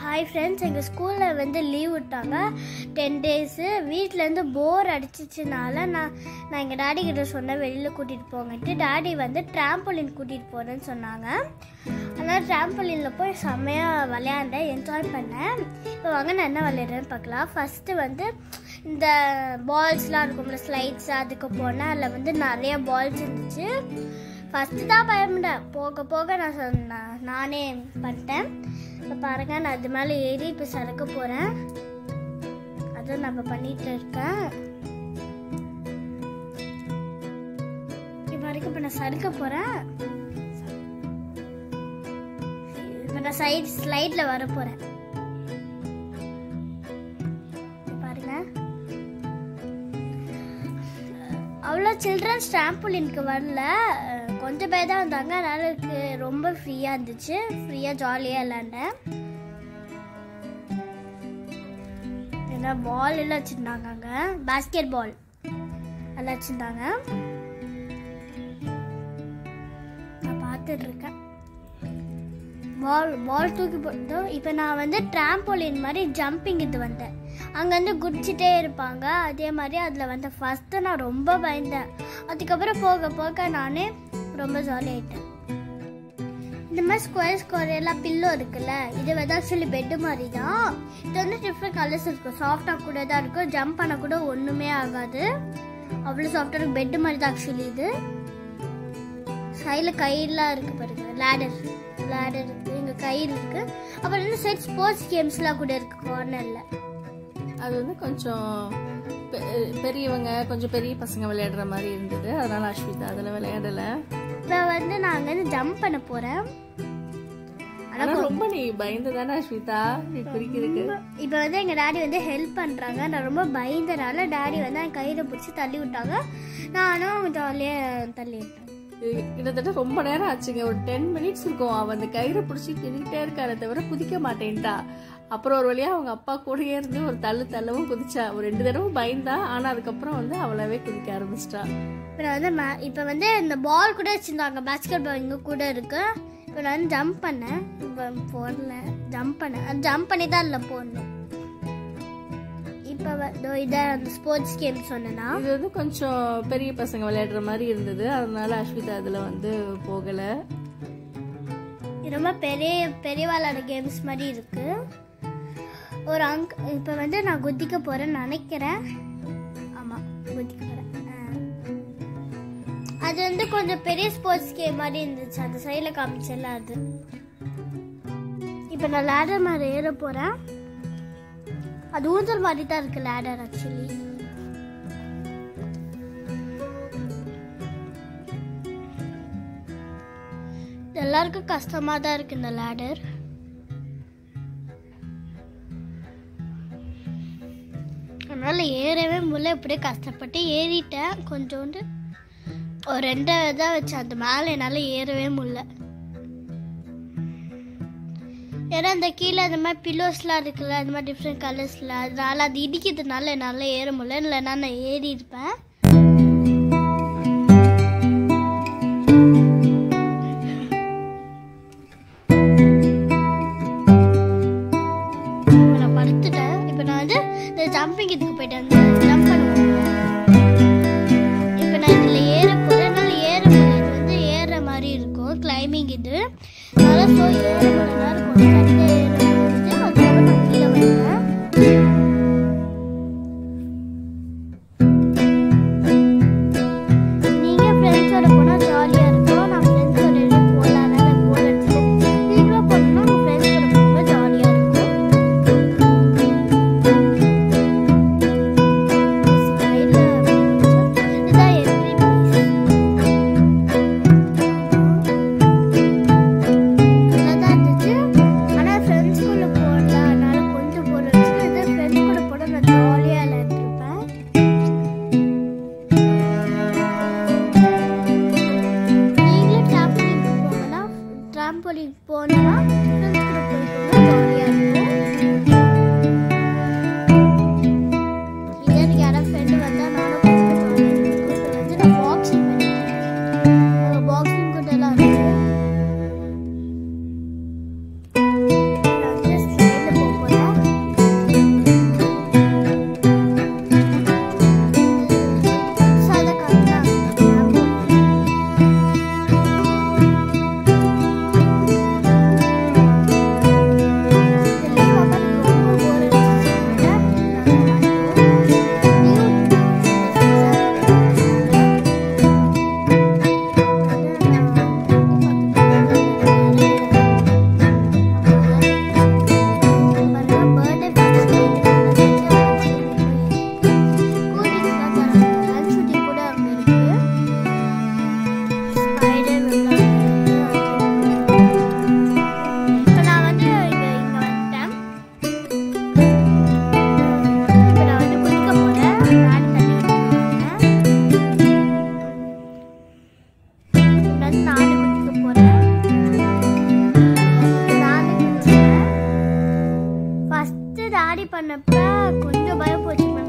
Hi friends, எங்கள் ஸ்கூலில் வந்து லீவ் விட்டாங்க 10 days. வீட்டிலேருந்து போர் அடிச்சிச்சுனால நான் எங்கள் டாடி கிட்ட சொன்னேன் வெளியில் கூட்டிகிட்டு போங்கன்ட்டு. டாடி வந்து ட்ராம்போலின் கூட்டிகிட்டு போகிறேன்னு சொன்னாங்க. அதனால் ட்ராம்போலினில் போய் செம்மையாக விளையாண்டேன், என்ஜாய் பண்ணேன். இப்போ வாங்க நான் என்ன விளையாடுறேன்னு பார்க்கலாம். ஃபஸ்ட்டு வந்து இந்த பால்ஸ்லாம் இருக்கும்ல, ஸ்லைட்ஸ், அதுக்கு போனேன். அதில் வந்து நிறைய பால்ஸ் இருந்துச்சு. ஃபஸ்ட்டு தான் பயப்பட்டேன், போக போக நானே பண்ணிட்டேன். இப்போ பாருங்கள், நான் அது மேலே ஏறி இப்போ சறுக்க போகிறேன். அதுவும் நம்ம பண்ணிகிட்டு இருக்கேன். இப்போ வரைக்கும் இப்போ நான் சறுக்க போகிறேன். இப்போ நான் ஸ்லைடில் வர போகிறேன். பாருங்கள், அவ்வளோ சில்ட்ரன்ஸ் ட்ராம்போலினுக்கு வரல, கொஞ்சம் பேர் தான் வந்தாங்க. அதனால எனக்கு ரொம்ப ஃப்ரீயாக இருந்துச்சு, ஃப்ரீயாக ஜாலியாக விளாண்டேன். ஏன்னா பால் எல்லாம் வச்சுருந்தாங்க, அங்கே பேஸ்கெட் பால் எல்லாம் வச்சுருந்தாங்க. நான் பார்த்துட்ருக்கேன். பால் தூக்கி போட்டோம். இப்போ நான் வந்து ட்ராம்போலின் மாதிரி ஜம்பிங் இது வந்தேன். அங்கே வந்து குடிச்சிட்டே இருப்பாங்க. அதே மாதிரி அதில் வந்து ஃபஸ்ட்டு நான் ரொம்ப பயந்தேன். அதுக்கப்புறம் போக போக நானே ரொம்ப ஜாலியாகிட்டேன். இந்த மாதிரி ஸ்கொயர் எல்லாம் பில்லோ இருக்குல்ல, இது வந்து ஆக்சுவலி பெட்டு மாதிரி தான். இது வந்து டிஃப்ரெண்ட் கலர்ஸ் இருக்கும், சாஃப்டாக கூட தான் இருக்கும். ஜம்ப் பண்ண கூட ஒன்றுமே ஆகாது, அவ்வளோ சாஃப்டாக இருக்கும். பெட்டு மாதிரி தான் ஆக்சுவலி இது. சைடில் கயிறுலாம் இருக்குது பாருங்க, லேடர் இருக்குது, இங்கே கயிறு இருக்குது. அப்புறம் வந்து செட் ஸ்போர்ட்ஸ் கேம்ஸ்லாம் கூட இருக்குது கார்னரில். அது வந்து கொஞ்சம் பெரியவங்க, கொஞ்சம் பெரிய பசங்க விளையாடுற மாதிரி இருந்தது. அதனால அஸ்விதா அதில் விளையாடலை. இப்போ வந்து நான் அங்கேருந்து ஜம்ப் பண்ண போகிறேன். ஆனால் ரொம்ப நீ பயந்து தானே அஸ்விதா நீ குறிக்கிறதுக்கு? இப்போ வந்து எங்கள் டாடி வந்து ஹெல்ப் பண்ணுறாங்க. நான் ரொம்ப பயந்தனால டாடி வந்து என் கையில் பிடிச்சி தள்ளி விட்டாங்க. நானும் ஜாலியாக தள்ளி விட்டேன். கிட்டத்தட்ட ரொம்ப நேரம் ஆச்சுங்க, ஒரு 10 minutes இருக்கும். அவன் அந்த கயிறை பிடிச்சி தின்னுக்கிட்டே இருக்காரு, தவிர குதிக்க மாட்டேன்ட்டா. அப்புறம் ஒரு வழியாக அவங்க அப்பா கூடயே இருந்து ஒரு தள்ளவும் குதிச்சா. ஒரு 2 தடவை பயந்தா, ஆனால் அதுக்கப்புறம் வந்து அவளாவே குதிக்க ஆரம்பிச்சிட்டா. இப்போ நான் வந்து இப்போ வந்து இந்த பால் கூட வச்சுருந்தாங்க, பேஸ்கெட் பால் இங்கே கூட இருக்கு. இப்போ நான் வந்து ஜம்ப் பண்ணேன். இப்போ போடல, ஜம்ப் பண்ணி தான் இல்லை போடணும். இப்போ இதை அந்த ஸ்போர்ட்ஸ் கேம் சொன்னேன்னா, இது வந்து கொஞ்சம் பெரிய பசங்க விளையாடுற மாதிரி இருந்தது. அதனால அஸ்விதா அதில் வந்து போகலை. ரொம்ப பெரிய விளையாட கேம்ஸ் மாதிரி இருக்கு. ஒரு இப்போ வந்து நான் குதிக்க போகிறேன்னு நினைக்கிறேன். ஆமாம், குதிக்க போகிறேன். அது வந்து கொஞ்சம் பெரிய ஸ்போர்ட்ஸ் கேம் மாதிரி இருந்துச்சு, அந்த சைடில் காமிச்சல அது. இப்போ நான் லேடர் மாதிரி ஏற போகிறேன். அது ஊஞ்சல் மாதிரி தான் இருக்குது லேடர் ஆக்சுவலி. எல்லாருக்கும் கஷ்டமாக தான் இருக்குது இந்த லேடர். அதனால் ஏறவே முடியல. இப்படியே கஷ்டப்பட்டு ஏறிட்டேன். கொஞ்சோண்டு ஒரு 2 தான் வச்சு அந்த மேலே என்னால் ஏறவே முடியல. ஏன்னா இந்த கீழே அந்த மாதிரி பில்லோஸ்லாம் இருக்குல்ல, அந்த மாதிரி டிஃப்ரெண்ட் கலர்ஸில், அதனால அது இடிக்கிறதுனால என்னால் ஏற முடியல. இல்லைன்னா நான் ஏறி இருப்பேன். நான் படுத்துட்டேன். இப்போ நான் வந்து இந்த ஜம்பிங் இதுக்கு போயிட்டேன், ஜம்ப் பண்ணுவேன். இப்போ நான் இதில் ஏற போகிறேன். என்னால் ஏற முடியல. இது வந்து ஏறுற மாதிரி இருக்கும், கிளைம்பிங் இது. அதனால் ஏற முடியல இருக்கும். தனியாக ஏற முடிஞ்சு அதுக்கப்புறம் நான் கீழே வருவேன். நீங்கள் ஃப்ரெண்ட்ஸோட போனால் ஜாலியாக இருக்கும். நான் ஃப்ரெண்ட்ஸோட போகலாம், போர் அடிச்சு. நீங்களும் போகணும்னா உங்கள் ஃப்ரெண்ட்ஸோட போகும்போது ஜாலியாக இருக்கும். டாடி பண்ணப்ப கொஞ்சம் பயம் போச்சு.